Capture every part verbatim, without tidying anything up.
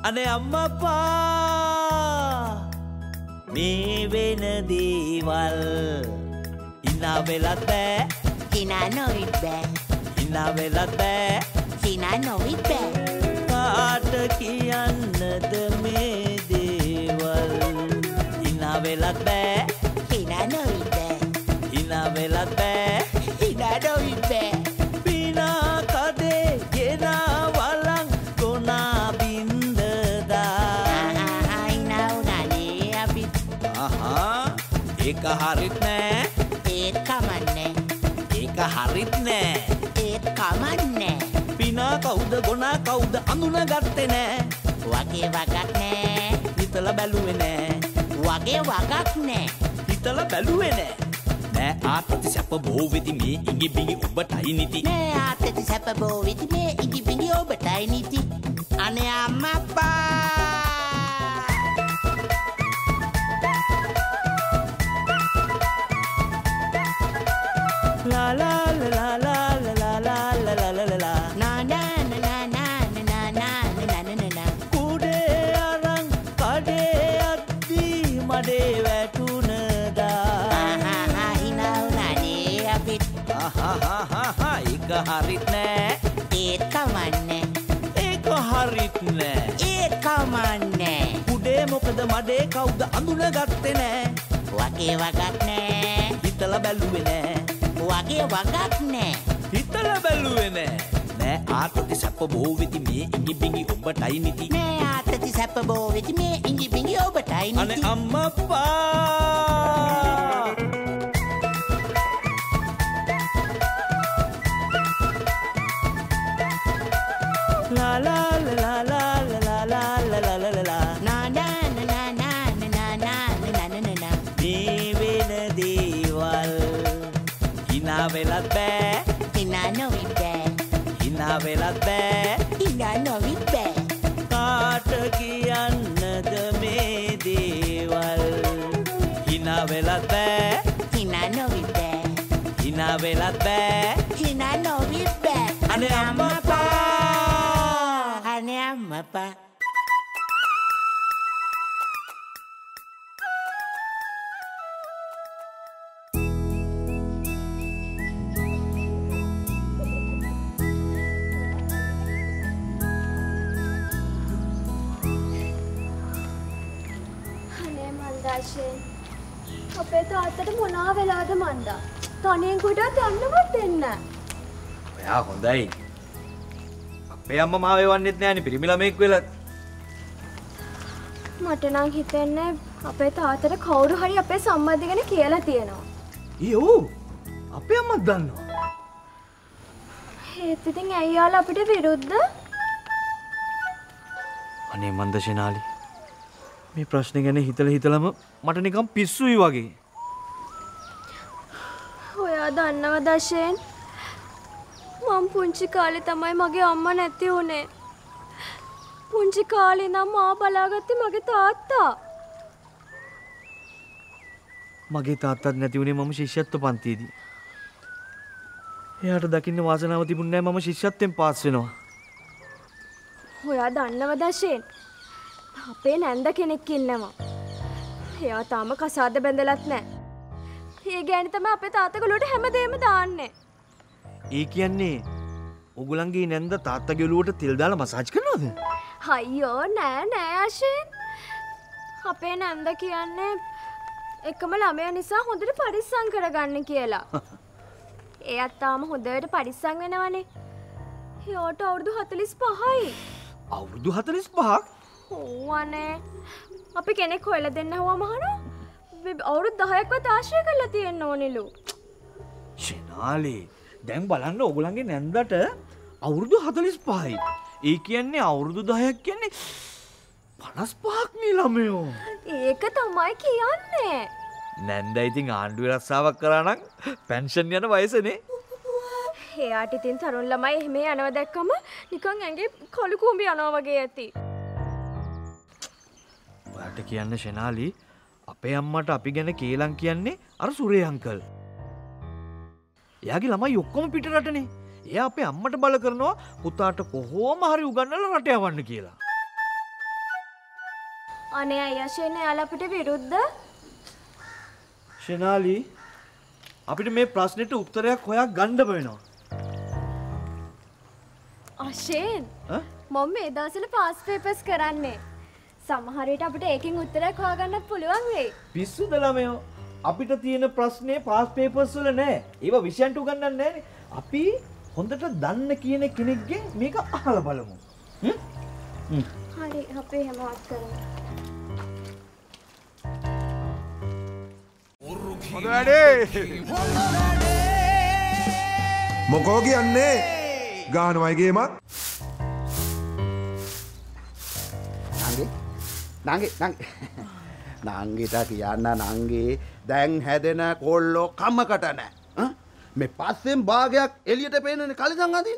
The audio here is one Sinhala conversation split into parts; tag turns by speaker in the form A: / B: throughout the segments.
A: අනේ අම්මපා මේ වෙන දේවල් ඉනා වෙලත් බෑ
B: හිනා නොවිත් බෑ
A: ඉනා වෙලත් බෑ
B: හිනා නොවිත් බෑ
A: කාට කියන්නද මේ දේවල් ඉනා වෙලත් බෑ
B: හිනා නොවිත් බෑ
A: ඉනා වෙලත් බෑ
B: හිනා නොවිත් බෑ
A: පිනා කදේ ගෙනා වලං කොනා බින්දදා
B: ඉනා උනානේ අපි
A: ආහා ඒක හරිත් නෑ
B: ඒත් කමන්නේ
A: ඒක හරිත් නෑ
B: ඒත් කමන්නේ
A: පිනා කවුද ගොනා කවුද අඳුනගත්තේ නෑ
B: වගේ වගක් නෑ
A: හිතලා බැලුවේ නෑ
B: වගේ වගක් නෑ
A: හිතලා බැලුවේ නෑ නෑ ආතති සැප බෝ වෙති මේ ඉඟි බිඟි ඔබටයි නිති
B: නෑ ආතති සැප බෝ වෙති මේ ඉඟි බිඟි ඔබටයි නිති අනේ අම්මපා
A: La la la la la la la la la la la la
B: na na na na na na na na na na na
A: කුඩේ අරන් කඩේ අද්දි මඩේ වැටුණදා
B: ආහා හිනා උනානේ අපි
A: ආහා ඒක හරිත් නෑ
B: ඒත් කමන්නේ
A: ඒක හරිත් නෑ
B: ඒත් කමන්නේ
A: කුඩේ මොකද මඩේ කවුද අඳුනගත්තේ නෑ
B: වගේ වගක් නෑ
A: හිතලා බැලුවේ නෑ
B: වගේ වගක් නෑ
A: හිතලා බැලුවේ නෑ නෑ ආතති සැප බෝ වෙති මේ ඉඟි බිඟි ඔබටයි නිති
B: නෑ ආතති සැප බෝ වෙති මේ ඉඟි බිඟි ඔබටයි නිති
A: අනේ අම්මපා La la la la la la la la la la la la
B: na na na na na na na na na na na na
A: මේ වෙන දේවල් හිනා වෙලත් බෑ
B: හිනා නොවිත් බෑ
A: හිනා වෙලත් බෑ
B: හිනා නොවිත් බෑ
A: කාට කියන්නද මේ දේවල් හිනා වෙලත් බෑ
B: හිනා නොවිත් බෑ
A: හිනා වෙලත් බෑ
B: හිනා නොවිත් බෑ
A: අනේ අම්මපා
B: අනේ අම්මපා
C: අපේ තාත්තට මොනවා වෙලාද මන්දා තනියෙන් කොටවත් යන්නවත් දෙන්න
A: ඔයා හොඳයි අපේ අම්මා මාව එවන්නෙත් නෑනේ පිරිමි ළමෙක් වෙලා
C: මට නම් හිතෙන්නේ අපේ තාත්තට කවුරු හරි අපේ සම්බන්ධය ගැන කියලා තියෙනවා
A: ඊයෝ අපේ අම්මත් දන්නවා
C: ඒත් ඉතින් ඇයියාලා අපිට විරුද්ධ
A: අනේ මන්ද ෂෙනාලි මේ ප්‍රශ්නේ ගැන හිතලා හිතලම මට නිකන් පිස්සුයි වගේ.
C: ඔයා දන්නව දශෙන් මම පුංචි කාලේ තමයි මගේ අම්මා නැති වුනේ. පුංචි කාලේ නම් මා බලාගත්තේ මගේ තාත්තා.
A: මගේ තාත්තත් නැති වුනේ මම ශිෂ්‍යත්ව පන්තියේදී. එයාට දකින්න වාසනාව තිබුණේ නැහැ මම ශිෂ්‍යත්වෙන් පාස් වෙනවා.
C: ඔයා දන්නව දශෙන් අපේ නැන්ද කෙනෙක් ඉන්නවා. එයා තාම කසාද බැඳලත් නැහැ. ඒ ගෑණි තමයි අපේ තාත්තා ගලුවට හැමදේම දාන්නේ.
A: ඒ කියන්නේ ඔගලන්ගේ නැන්ද තාත්තගේ ඔලුවට තෙල් දාලා මසාජ් කරනවද?
C: අයියෝ නෑ නෑ අශින්. අපේ නැන්ද කියන්නේ එකම ළමයා නිසා හොඳට පරිස්සම් කරගන්න කියලා. එයාත් තාම හොඳට පරිස්සම් වෙනවනේ. එයාට අවුරුදු හතළිස් පහයි.
A: අවුරුදු හතළිස් පහක්?
C: ඕවනේ. අපි කෙනෙක් හොයලා දෙන්න හවම අහනවා. අවුරුදු දහයක්වත් ආශ්‍රය කරලා තියෙන්න ඕනෙලු.
A: ෂෙනාලි දැන් බලන්න ඔයගොල්ලන්ගේ නැන්දට අවුරුදු හතළිස් පහයි. ඒ කියන්නේ අවුරුදු දහයක් කියන්නේ පනස් පහක් නේ ළමයෝ.
C: ඒක තමයි කියන්නේ.
A: නැන්ද ඉතින් ආණ්ඩුවේ රස්සාවක් කරා නම් පෙන්ෂන් යන වයසනේ.
C: එයාට ඉතින් තරුණ ළමයි එහෙම යනවා දැක්කම නිකන් ඇඟේ කළු කුඹි යනවා වගේ ඇති.
A: ඔයාට කියන්න ෂෙනාලි අපේ අම්මට අපි ගැන කේලම් කියන්නේ අර සුරේ අංකල්. එයාගේ ළමයි ඔක්කොම පිටරටනේ. එයා අපේ අම්මට බල කරනවා පුතාට කොහොම හරි උගන්වලා රට යවන්න කියලා.
C: අනේ අයියා අශේන් එයාලා අපිට විරුද්ධ?
A: ෂෙනාලි අපිට මේ ප්‍රශ්නෙට උත්තරයක් හොයා ගන්න වෙනවා.
C: අශේන් මම මේ දවස්වල පාස් පේපර්ස් කරන්නේ. සමහර විට අපිට ඒකෙන් උත්තරයක් හොයාගන්නත් පුළුවන් වෙයි.
A: පිස්සුද ළමයෝ? අපිට තියෙන ප්‍රශ්නේ පාස් පේපර්ස් වල නෑ. ඒවා විෂයන්ට උගන්වන්නේ නෑනේ. අපි හොඳට දන්න කියන කෙනෙක්ගෙන් මේක අහලා බලමු. හ්ම්?
C: හරි අපි හැමවත් කරමු.
D: හොඳ වැඩේ. මොකෝ කියන්නේ? ගානවයි ගේමක්.
E: නංගි නංගි නංගි නංගිට කියන්න නංගි දැන් හැදෙන කොල්ලෝ කමකට නෑ. මේ පස්සෙන් භාගයක් එළියට පේනනේ කලිසම් අඳින්න.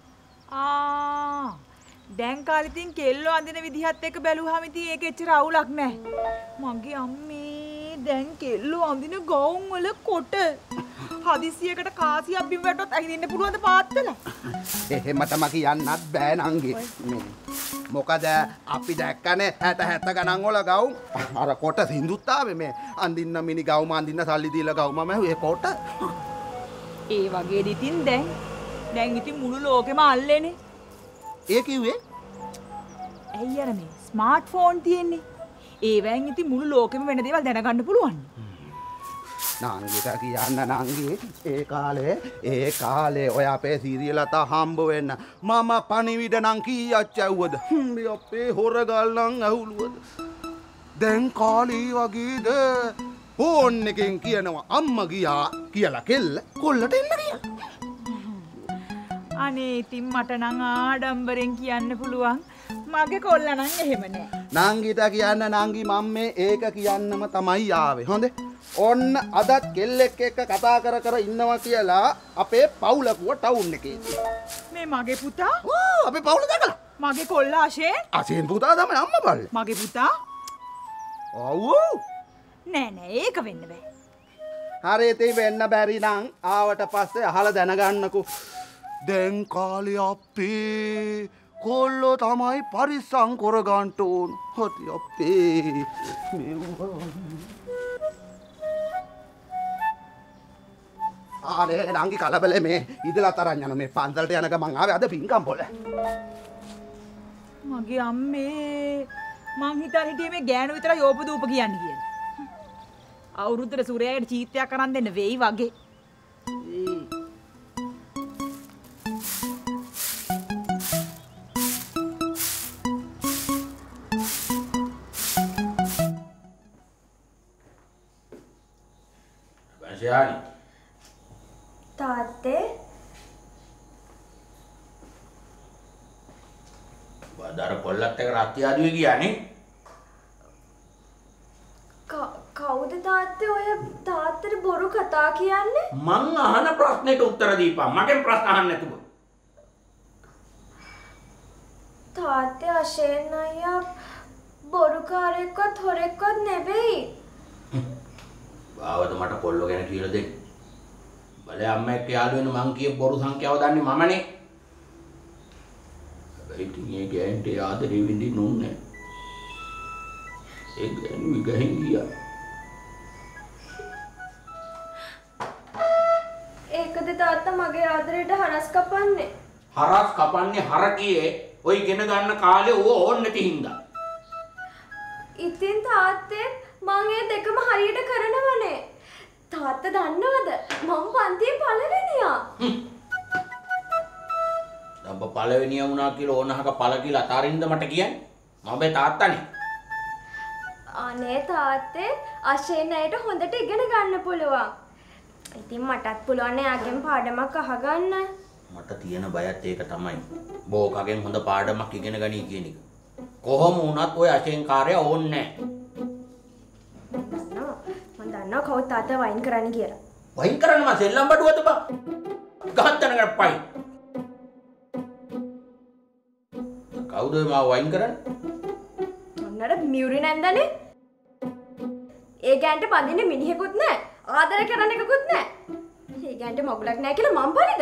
F: ආ දැන් කාලෙකින් කෙල්ලෝ අඳින විදිහත් එක්ක බැලුවාම ඉතින් ඒක එච්චර අවුලක් නෑ. මගේ අම්මේ දැන් කෙල්ලෝ අඳින ගවුම් වල කොට හදිසියකට කාසියක් බිම වැටුවත් අහින්න පුළුවන්ද පාත්තලා?
E: එහෙමටම කියන්නත් බෑ නංගි. මොකද අපි දැක්කනේ හැට හැත්ත ගණන් වල ගවුම් අර කොට සින්දුත් ආවේ මේ අඳින්න මිනි ගවුම අඳින්න සල්ලි දීලා ගවුම මම ඒ කොට
F: ඒ වගේ දිතින් දැන් දැන් ඉතින් මුළු ලෝකෙම අල්ලේනේ.
E: ඒ කිව්වේ
F: ඇයි අර මේ ස්මාර්ට් ෆෝන් තියෙන්නේ. ඒවෙන් ඉතින් මුළු ලෝකෙම වෙන දේවල් දැනගන්න පුළුවන්.
E: නංගිට කියන්න නංගි ඒ කාලේ ඒ කාලේ ඔය අපේ සීරියල් අත හම්බ වෙන්න මම පණිවිඩ නම් කීයක් ඇව්වද මේ අපේ හොරගල් නම් ඇහුලුවද දැන් කාලේ වගේද ෆෝන් එකෙන් කියනවා අම්මා ගියා කියලා කෙල්ල කොල්ලට එන්න කියලා.
F: අනේ ඉතින් මට නම් ආඩම්බරෙන් කියන්න පුළුවන් මගේ කොල්ලා නම් එහෙම නෑ.
E: නංගිට කියන්න නංගි මම මේ ඒක කියන්නම තමයි ආවේ. හොඳේ ඔන්න අදත් කෙල්ලෙක් එක්ක කතා කර කර ඉන්නවා කියලා අපේ පවුලකුව ටවුන් එකේ.
F: මේ මගේ පුතා?
E: ඕ අපේ පවුල දැකලා.
F: මගේ කොල්ලා අශේන්?
E: අශේන් පුතා තමයි අම්මා බල්ල.
F: මගේ පුතා?
E: ඔව්.
F: නෑ නෑ ඒක වෙන්න බෑ.
E: හරි ඉතින් වෙන්න බැරි නම් ආවට පස්සේ අහලා දැනගන්නකෝ. දැන් කාලේ අපේ කොල්ලෝ තමයි පරිස්සම් කරගන්න ඕන. හරි අපේ මෙව්වා. ආනේ නංගි කලබලේ මේ ඉදලා තරන් යන මේ පන්සලට යන ගමන් ආවේ අද පින්කම් පොළ.
F: මගේ අම්මේ මං හිතාන හිටියේ මේ ගෑනු විතර යෝප දූප කියන්නේ කියලා. අවුරුද්දට සූර්යයාට චීත්තයක් අරන් දෙන්න වෙයි වගේ.
G: බංශයානි
C: තාත්තේ
G: බදාර කොල්ලත් එක්ක රත්ති ආදුවේ ගියානේ.
C: කවුද තාත්තේ ඔය තාත්තට බොරු කතා කියන්නේ?
G: මං අහන ප්‍රශ්නෙට උත්තර දීපන්. මගෙන් ප්‍රශ්න අහන්න නැතුව.
C: තාත්තේ අශේන් අයියා බොරුකාරයෙක්වත් හොරෙක්වත් නෙවෙයි.
G: ආවද මට කොල්ලෝ ගැන කියලා දෙන්න. බලේ අම්මා එක්ක යාළු වෙන මං කිය බොරු සංඛ්‍යාව දන්නේ මමනේ. හැබැයි ඉතින් ඒ ගෑන්ට ආදරේ විඳින්න ඕනේ. ඒ ගෑනු ගහින් ගියා.
C: ඒකද තාත්තා මගේ ආදරේට හරස් කපන්නේ?
G: හරස් කපන්නේ හරකියේ ඔය ඉගෙන ගන්න කාලේ ඕව ඕන් නැති හින්දා.
C: ඉතින් තාත්තේ මං ඒ දෙකම හරියට කරනවනේ. තාත්තා දන්නවද මම පන්තියේ පළවෙනියා.
G: ඔබ පළවෙනියා වුණා කියලා ඕනහක පළ කියලා අතාරින්ද මට කියන්නේ? මම බේ තාත්තනේ.
C: අනේ තාත්තේ අශේන් අයට හොඳට ඉගෙන ගන්න පුළුවන්. ඉතින් මටත් පුළුවන් එයාගෙන් පාඩමක් අහගන්න.
G: මට තියෙන බයත් ඒක තමයි. බෝකගෙන් හොඳ පාඩමක් ඉගෙන ගනී කියන එක. කොහොම වුණත් ඔය අශේන් කාර්යය ඕනේ නැහැ.
C: මම දන්නවා කවුද තාත්තා වයින් කරන්න කියලා.
G: වයින් කරන්න මම සෙල්ලම් බඩුවද බා? ගහත්තන කරපයි. කවුද මාව වයින් කරන්නේ?
C: මොන්නර මියුරි නැන්දනේ. ඒ ගෑන්ට බඳින්න මිනිහෙකුත් නැහැ. ආදර කරන්න එකකුත් නැහැ. ඒ ගෑන්ට මගුලක් නැහැ කියලා මම බලිද?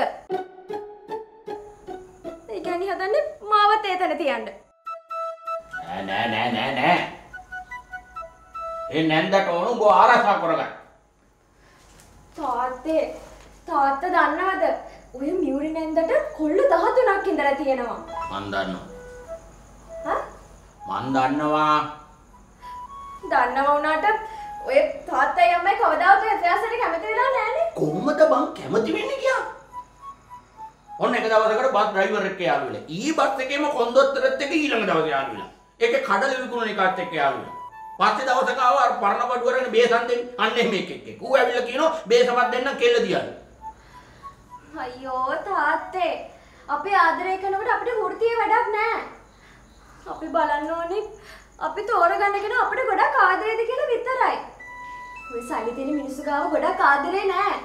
C: ඒ ගෑණි හදන්නේ මාවත් ඒ තැන තියන්න.
G: නෑ නෑ නෑ නෑ නෑ. ඒ නැන්දට ඕන උඹ ආරක්ෂා කරගන්න.
C: තාත්තේ තාත්තා දන්නවද? ඔය මියුරි නැන්දට කොල්ල දහතුනක් ඉඳලා තියෙනවා.
G: මන් දන්නවා.
C: හා?
G: මන් දන්නවා.
C: දන්නව වුණාට ඔය තාත්තයි අම්මයි කවදාවත් එතෑසට කැමති වෙලා නැහනේ.
G: කොහොමද බං කැමති වෙන්නේ කියා? ඔන්න එක දවසකට බස් ඩ්‍රයිවර් එක්ක යාළු වෙලා. ඊ බස් එකේම කොන්දොස්තරත් එක්ක ඊළඟ දවසේ යාළු වෙලා. ඒකේ කඩල විකුණන එකත් එක්ක යාළු වෙලා. පස්සේ දවසක ආව අර පරණ බඩුවරගෙන බේසන් දෙන්න අන්න එහෙම එකෙක් එක්ක. ඌ ඇවිල්ලා කියනවා බේසමක් දෙන්නම් කෙල්ල දියන්න.
C: අයියෝ තාත්තේ අපි ආදරය කරනකොට අපිට වෘත්තීය වැඩක් නැහැ. අපි බලන්න ඕනේ අපි තෝරගන්න කෙනා අපිට ගොඩක් ආදරේද කියලා විතරයි. ඔය සල්ලි තියෙන මිනිස්සු ගාව ගොඩක් ආදරේ නැහැ.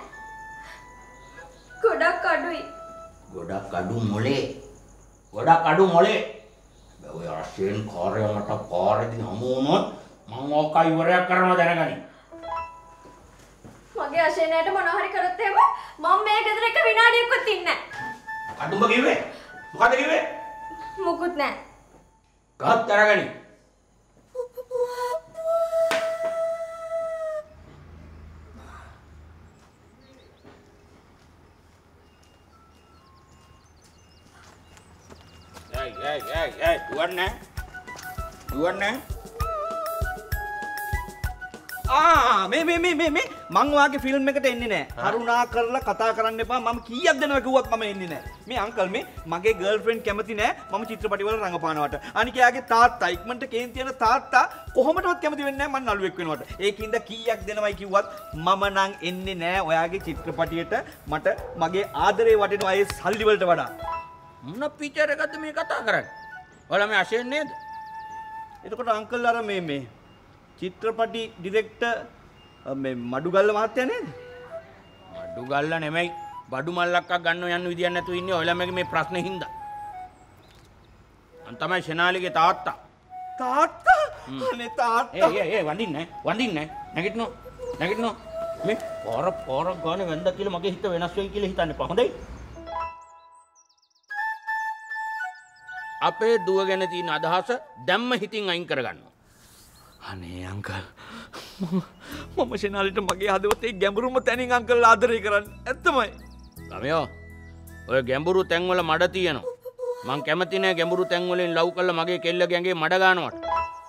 C: ගොඩක් අඩුයි.
G: ගොඩක් අඩු මොලේ. ගොඩක් අඩු මොලේ. ඔය අර්ශයෙන් කාර්යය මට පාරේදී හමු වුණොත් මම ඕක ඉවරයක් කරනවා දැනගනි.
C: මගේ අශේනයට මොනවා හරි කරොත් එහෙම මම මේ ගෙදර එක විනාඩියක්වත් ඉන්නේ නැහැ.
G: අඩුම කිව්වේ? මොකද කිව්වේ?
C: මොකුත් නැහැ.
G: ගහත් තරගනි. Hey, hey, hey, hey, duwanne. Duwanne.
A: ආ මේ මේ මේ මේ මේ මං වාගේ ෆිල්ම් එකට එන්නේ නැහැ. කරුණා කරලා කතා කරන්න එපා. මම කීයක් දෙනවා කිව්වත් මම එන්නේ නැහැ. මේ අංකල් මේ මගේ ගර්ල්ෆ්‍රෙන්ඩ් කැමති නැහැ. මම චිත්‍රපටි වල රඟපානවට. අනික යාගේ තාත්තා ඉක්මනට කේන් තියන තාත්තා කොහොමදවත් කැමති වෙන්නේ නැහැ මං නළුවෙක් වෙනවට. ඒකින්ද කීයක් දෙනවයි කිව්වත් මම නම් එන්නේ නැහැ ඔයාගේ චිත්‍රපටියට. මට මගේ ආදරේ වටිනවා ඒ සල්ලි වලට වඩා.
G: මොන පිචර් එකක්ද මේ කතා කරන්නේ? ඔයාලා මේ අශේන් නේද?
A: එතකොට අංකල් අර මේ මේ චිත්‍රපටි ඩිරෙක්ටර් මේ මඩුගල්ල මහත්තයා නේද?
G: මඩුගල්ල නෙමෙයි. බඩු මල්ලක්ක් ගන්න යන්න විදියක් නැතුව ඉන්නේ ඔය ළමගේ මේ ප්‍රශ්නේ හින්දා. අන් තමයි ෂෙනාලිගේ තාත්තා.
A: තාත්තා? අනේ තාත්තා.
G: ඒ ඒ ඒ වඳින්නේ නැහැ. වඳින්නේ නැහැ. නැගිටිනෝ. නැගිටිනෝ. මේ පොර පොර ගානේ වැන්දා කියලා මගේ හිත වෙනස් වෙයි කියලා හිතන්න එපා. හොඳයි? අපේ දුව ගැන තියෙන අදහස දැම්ම හිතින් අයින් කරගන්නවා.
A: අනේ අංකල් මම ෂෙනාලිට මගේ හදවතේ ගැඹුරුම තැනින් අංකල් ආදරය කරන්නේ ඇත්තමයි.
G: ළමයෝ ඔය ගැඹුරු තැන්වල මඩ තියෙනවා. මං කැමති නෑ ගැඹුරු තැන්වලින් ලව් කරලා මගේ කෙල්ලගේ ඇඟේ මඩ ගන්නවට.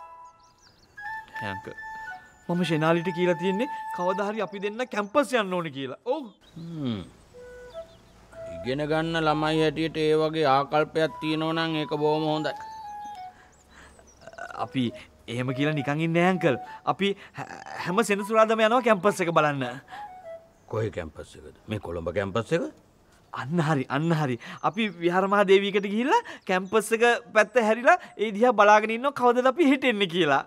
A: අංකල් මම ෂෙනාලිට කියලා තියෙන්නේ කවදා හරි අපි දෙන්න කැම්පස් යන්න ඕනේ කියලා. ඔව්.
G: හ්ම්. ඉගෙන ගන්න ළමයි හැටියට ඒ වගේ ආකල්පයක් තියෙනවා නම් ඒක බොහොම හොඳයි.
A: අපි එහෙම කියලා නිකන් ඉන්නේ අංකල්. අපි හැම සෙනසුරාදාම යනවා කැම්පස් එක බලන්න.
G: කොහේ කැම්පස් එකද? මේ කොළඹ කැම්පස් එක?
A: අන්න හරි අන්න හරි. අපි විහාරමහා දේවියකට ගිහිල්ලා කැම්පස් එක පැත්ත හැරිලා ඒ දිහා බලාගෙන ඉන්නවා කවදද අපි හිටෙන්නේ කියලා.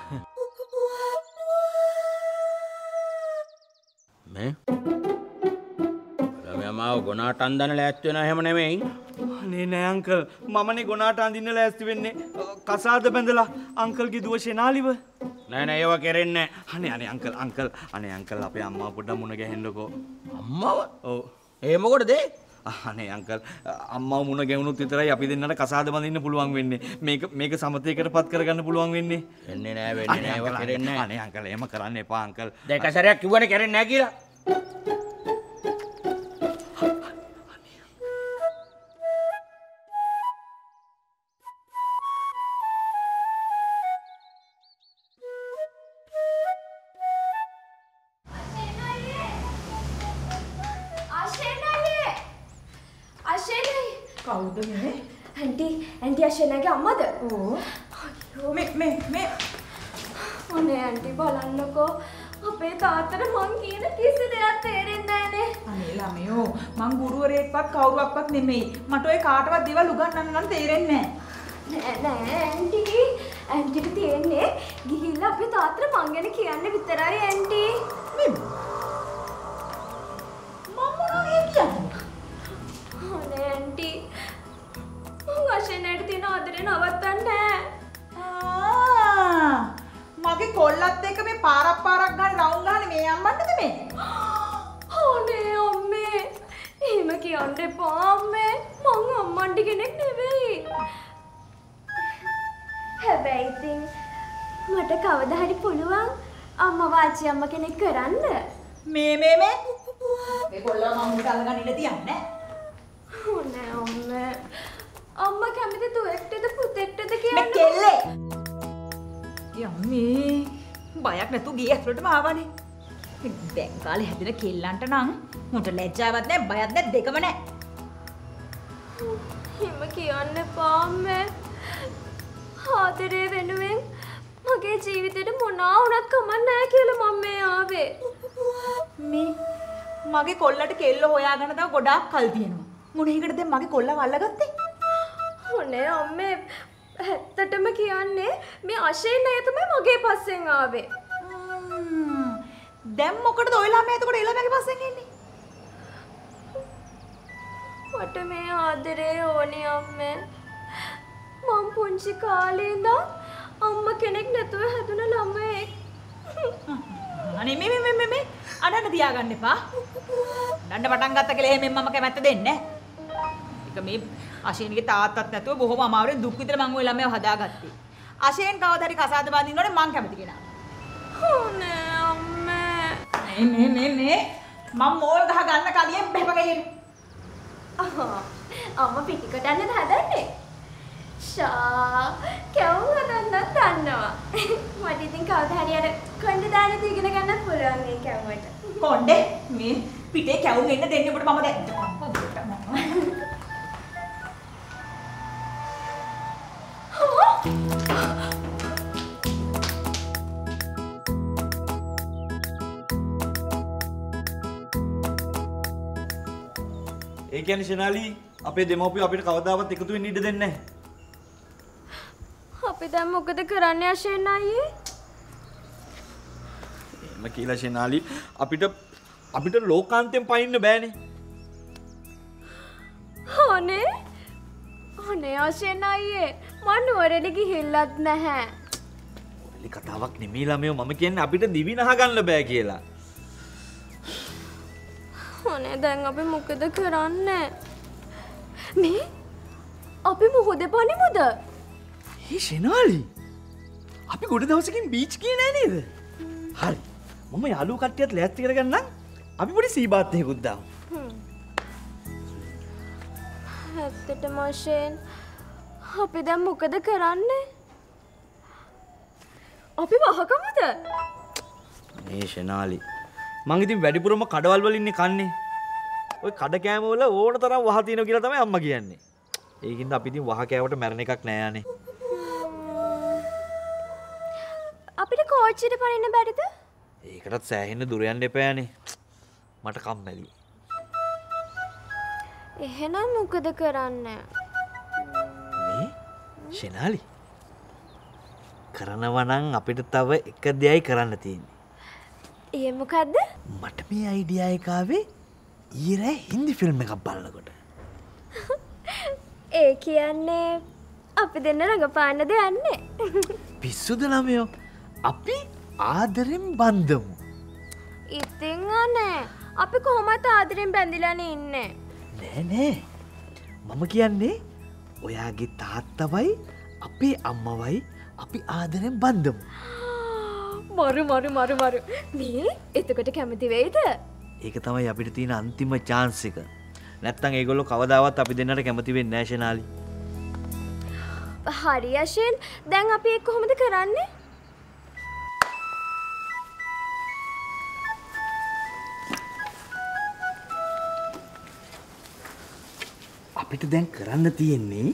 G: මේ ළමයාව ගොනාට අන්දන ලෑස්ති වෙනා එහෙම නෙමෙයි.
A: අනේ නෑ අංකල් මමනේ ගොනාට අඳින්න ලෑස්ති වෙන්නේ කසාද බැඳලා අංකල්ගේ දුව ෂෙනාලිව.
G: නෑ නෑ ඒව කෙරෙන්නේ නෑ.
A: අනේ අනේ අංකල් අංකල් අනේ අංකල් අපේ අම්මා පොඩ්ඩක් මුණ ගැහෙන්නකෝ.
G: අම්මව?
A: ඔව්.
G: ඒ මොකටද ඒ?
A: අනේ අංකල් අම්මා මුණ ගැහුණොත් විතරයි අපි දෙන්නට කසාද බඳින්න පුළුවන් වෙන්නේ. මේක මේක සමතේකටපත් කරගන්න පුළුවන් වෙන්නේ.
G: වෙන්නේ නෑ වෙන්නේ නෑ ඒව කෙරෙන්නේ නෑ.
A: අනේ අංකල් එහෙම කරන්න එපා අංකල්.
G: දෙක සැරයක් කිව්වනේ කෙරෙන්නේ නෑ කියලා.
F: කවුද මේ?
C: ඇන්ටි ඇන්ටි අශේනගේ අම්මද?
F: ඕ.
C: අයියෝ
F: මේ මේ මේ
C: අනේ ඇන්ටි බලන්නකෝ අපේ තාත්තට මං කියන කිසි දෙයක් තේරෙන්නේ නැහනේ.
F: අනේ ළමයෝ මං ගුරුවරයෙක්වත් කවුරුවක්වත් නෙමෙයි. මට ඔය කාටවත් දේවල් උගන්වන්න නම් තේරෙන්නේ
C: නෑ නෑ ඇන්ටි ඇන්ටිට තියෙන්නේ ගිහිල්ලා අපේ තාත්තට මං ගැන කියන්න විතරයි ඇන්ටි.
F: මේ මම මොනවද කියන්නේ?
C: අනේ ඇන්ටි මං අශේනට තියෙන ආදරේ නවත්තන්නේ නෑ.
F: ආ මගේ කොල්ලත් එක්ක මේ පාරක් පාරක් ගන්න රවුම් ගහන්නේ මේ අම්මන්ටද මේ?
C: අනේ අම්මේ එහෙම කියන්න එපා අම්මේ මං අම්මන්ට කෙනෙක් නෙවෙයි. හැබැයි ඉතින් මට කවදා හරි පුළුවන් අම්මා වාචි අම්මා කෙනෙක් කරන්න.
F: මේ මේ මේ මේ කොල්ලව මම උන්ට අල්ලගන්න ඉන්න තියන්නේ.
C: ඕනේ අම්මා. අම්මා කැමති දුවෙක්ටද පුතෙක්ටද
F: මේ
C: කියන්න.
F: කෙල්ලේ. යම්මේ බයක් නැතු ගියේ ඇතුළටම ආවනේ. මේ බැංකාලේ හැදෙන කෙල්ලන්ට නම් උන්ට ලැජ්ජාවක් නැහැ බයක් නැහැ දෙකම නැහැ.
C: හිම කියන්න එපා අම්මේ. ආදරේ වෙනුවෙන් මගේ ජීවිතේට මොනවා වුණත් කමක් නැහැ කියලා මම මේ ආවේ.
F: මේ මගේ කොල්ලට කෙල්ල හොයාගෙන තව ගොඩාක් කල් තියෙනවා. මොනේකටද දැන් මගේ කොල්ලව අල්ලගත්තේ?
C: ඕනේ අම්මේ ඇත්තටම කියන්නේ මේ අශේන් අය තමයි මගේ පස්සෙන් ආවේ.
F: දැන් මොකටද ඔය ළමයා එතකොට ඒ ළමයාගේ පස්සෙන් එන්නේ?
C: මට මේ ආදරේ ඕනේ අම්මේ. මම පුංචි කාලේ ඉඳන් අම්මා කෙනෙක් නැතුව හැදුන ළමයෙක්.
F: අනේ මේ මේ මේ මේ අඬන්න තියාගන්න එපා. අඬන්න පටන් ගත්ත කියලා එහෙම මම කැමැත්ත දෙන්නේ නැහැ. ඒක මේ අශේන්ගේ තාත්තත් නැතුව බොහොම අමාරුවෙන් දුක් විඳලා මම ওই ළමයාව හදාගත්තේ. අශේන් කවදා හරි කසාද බඳින්නෝනේ මං කැමති කෙනා.
C: ඕනේ අම්මේ.
F: මේ මේ මේ මේ මම මෝල් ගහ ගන්න කලියෙන් බහැපගෙන.
C: අම්මා පිටිකට යන්නද හදන්නේ? ෂා කවුරු හදන්නත් දන්නවා. මට ඉතින් කවදා හරි අර කොණ්ඩේ දාලා ඉගෙන ගන්නත් පුළුවන් මේ කැවුවට.
F: කොණ්ඩේ මේ පිටේ කැවුම් එන්න දෙන්න ඔබට මම දැන්.
A: ඒ කියන්නේ ෂෙනාලි අපේ දෙමව්පියෝ අපිට කවදාවත් එකතු වෙන්න ඉඩ දෙන්නේ නැහැ.
C: අපි දැන් මොකද කරන්නේ අශේන් අයියේ?
A: එහෙම කියලා ෂෙනාලි අපිට අපිට ලෝකාන්තයෙන් පයින්න බෑනේ.
C: අනේ අනේ අශේන් අයියේ මම නුවරට ගිහිල්ලත් නැහැ.
A: ඔලි කතාවක් නෙමෙයි ළමයෝ මම කියන්නේ අපිට දිවි නහ ගන්න බෑ කියලා.
C: අනේ දැන් අපි මොකද කරන්නේ? මේ අපි මොහොතේ පනිමුද?
A: ඒ ෂෙනාලි අපි ගොඩ දවසකින් බීච් ගියේ නෑ නේද? හරි. මම යාළුවෝ කට්ටියත් ලෑස්ති කරගන්නම්. අපි පොඩි සී බාත් එකකුත් දාමු.
C: ඇත්තටම අශේන් අපි දැන් මොකද කරන්නේ? අපි වහකමුද?
A: මේ ෂෙනාලි මං ඉතින් වැඩිපුරම කඩවල් වලින් ඉන්නේ කන්නේ. ඔය කඩ කෑම වල ඕන තරම් වහ තියෙනවා කියලා තමයි අම්මා කියන්නේ. ඒකින්ද අපි ඉතින් වහ කෑවට මැරෙන එකක් නෑ යන්නේ.
C: අපිට කෝච්චියට පනින්න බැරිද?
A: ඒකටත් සෑහෙන්න දුර යන්න එපානේ. මට කම්මැලි.
C: එහෙනම් මොකද කරන්නේ?
A: මේ ෂෙනාලි කරනවා නම් අපිට තව එක දෙයයි කරන්න තියෙන්නේ.
C: ඒ මොකද්ද?
A: මට මේ අයිඩියා එක ආවේ ඊරේ හින්දි ෆිල්ම් එකක් බලනකොට.
C: ඒ කියන්නේ අපි දෙන්න රඟපාන්නද යන්නේ?
A: පිස්සුද ළමයෝ? අපි ආදරෙන් බන්දමු.
C: ඉතින් අනේ අපි කොහොමද ආදරෙන් බැඳිලානේ ඉන්නේ?
A: නෑ නෑ. මම කියන්නේ ඔයාගේ තාත්තවයි අපේ අම්මවයි අපි ආදරෙන් බන්දමු.
C: මරු මරු මරු මරු. මේ එතකොට කැමති වෙයිද?
A: ඒක තමයි අපිට තියෙන අන්තිම chance එක. නැත්තම් ඒගොල්ලෝ කවදාවත් අපි දෙන්නට කැමති වෙන්නේ නෑ ෂෙනාලි.
C: හරි අශේන් දැන් අපි ඒක කොහොමද කරන්නේ?
A: අපිට දැන් කරන්න තියෙන්නේ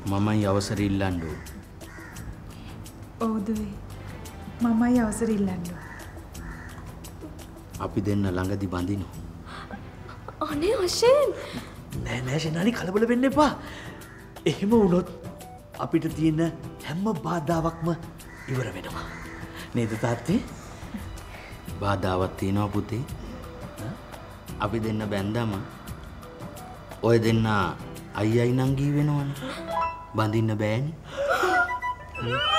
G: මමයි අවසර ඉල්ලන්න ඕන.
F: ඔව් දුවේ. මමයි අවසර ඉල්ලන්න ඕන.
G: අපි දෙන්න ළඟදි බඳිනු.
C: අනේ අශෙන්
H: නෑ නෑ ෂෙනාලි කලබල වෙන්න එපා. එහෙම වුණොත් අපිට තියෙන හැම බාධාවක්ම ඉවර වෙනවා. නේද තාත්තේ?
G: බාධාවක් තියෙනවා පුතේ. අපි දෙන්න බැන්දාම ඔය දෙන්න අයියයි නංගී වෙනවනේ. බඳින්න බෑනේ.